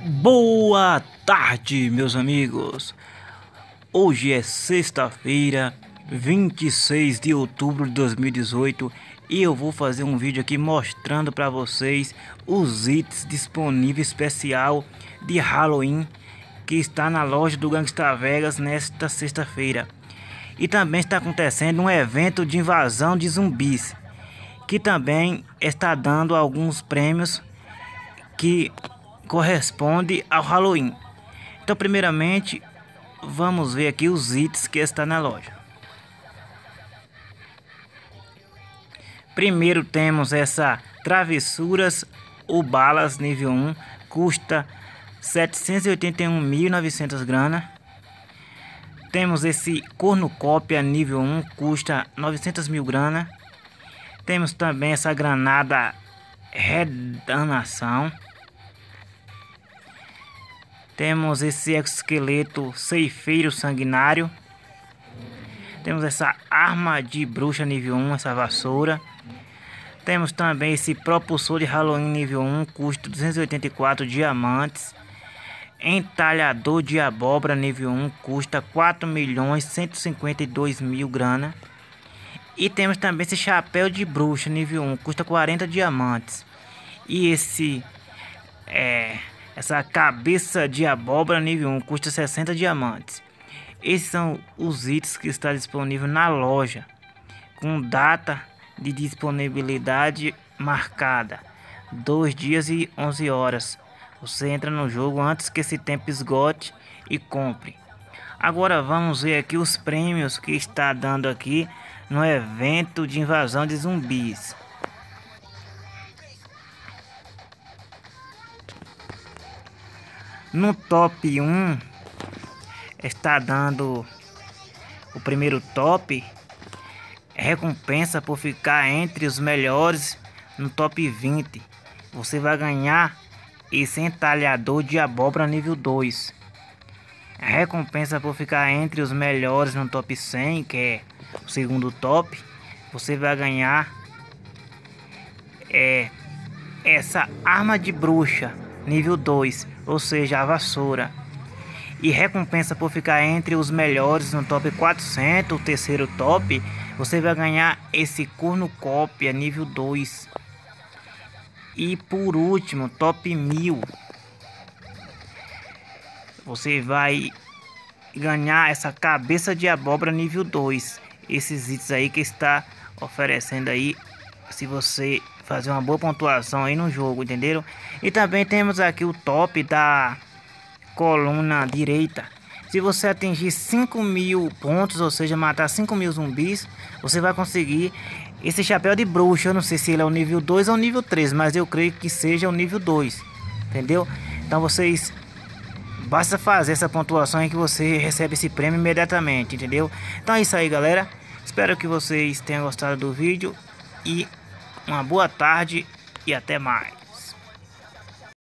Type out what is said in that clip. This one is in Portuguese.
Boa tarde, meus amigos. Hoje é sexta-feira, 26 de outubro de 2018 e eu vou fazer um vídeo aqui mostrando para vocês os itens disponíveis especial de Halloween que está na loja do Gangsta Vegas nesta sexta-feira. E também está acontecendo um evento de invasão de zumbis, que também está dando alguns prêmios que corresponde ao Halloween. Então, primeiramente, vamos ver aqui os itens que está na loja. Primeiro temos essa travessuras ou balas nível 1, custa 781.900 granas. Temos esse cornucópia nível 1, custa 900.000 granas. Temos também essa granada redanação. Temos esse exoesqueleto ceifeiro sanguinário. Temos essa arma de bruxa nível 1, essa vassoura. Temos também esse propulsor de Halloween nível 1, custo 284 diamantes. Entalhador de abóbora nível 1, custa 4.152.000 granas. E temos também esse chapéu de bruxa nível 1, custa 40 diamantes. E essa cabeça de abóbora nível 1 custa 60 diamantes. Esses são os itens que está disponível na loja, com data de disponibilidade marcada 2 dias e 11 horas. Você entra no jogo antes que esse tempo esgote e compre. Agora vamos ver aqui os prêmios que está dando aqui no evento de invasão de zumbis. No top 1 está dando o primeiro top, recompensa por ficar entre os melhores. No top 20 você vai ganhar esse entalhador de abóbora nível 2. Recompensa por ficar entre os melhores no top 100, que é o segundo top, você vai ganhar essa arma de bruxa nível 2, ou seja, a vassoura. E recompensa por ficar entre os melhores no top 400, o terceiro top, você vai ganhar esse cornucópia nível 2. E por último, top 1000, você vai ganhar essa cabeça de abóbora nível 2. Esses itens aí que está oferecendo aí, se você fazer uma boa pontuação aí no jogo, entenderam? E também temos aqui o top da coluna direita. Se você atingir 5.000 pontos, ou seja, matar 5.000 zumbis, você vai conseguir esse chapéu de bruxa. Eu não sei se ele é o nível 2 ou o nível 3, mas eu creio que seja o nível 2, entendeu? Então vocês, basta fazer essa pontuação em que você recebe esse prêmio imediatamente, entendeu? Então é isso aí, galera. Espero que vocês tenham gostado do vídeo e uma boa tarde e até mais.